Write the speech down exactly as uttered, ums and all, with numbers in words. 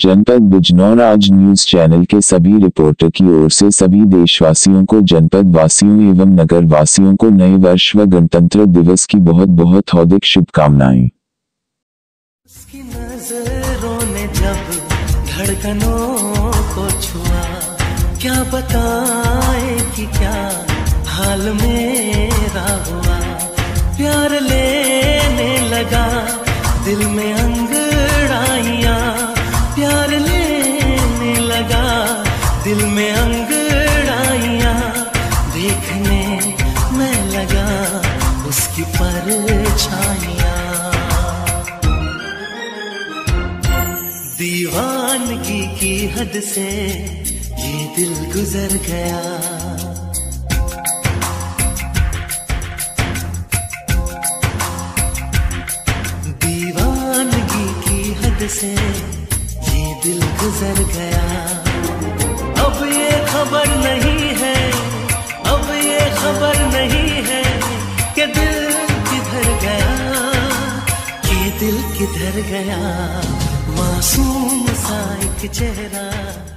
जनपद बिजनौर आज news channel के सभी रिपोर्टर की ओर से सभी देशवासियों को, जनपद वासियों एवं नगर वासियों को नए वर्ष व गणतंत्र दिवस की बहुत बहुत हार्दिक शुभकामनाएं। उसकी नजरों ने जब धड़कनों को छुआ, क्या बताए कि क्या हाल मेरा हुआ। प्यार लेने लगा दिल में अंगड़ाइयां, प्यार लेने लगा दिल में अंगड़ाइयां। देखने मैं लगा उसकी परछाइयां। दीवानगी की हद से ये दिल गुजर गया। दीवानगी की हद से ये दिल गुजर गया। अब ये खबर नहीं है, अब ये खबर नहीं है कि दिल किधर गया, कि दिल किधर गया। मासूम सा एक चेहरा